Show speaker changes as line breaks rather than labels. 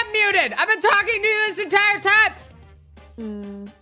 unmuted. I've been talking to you this entire time.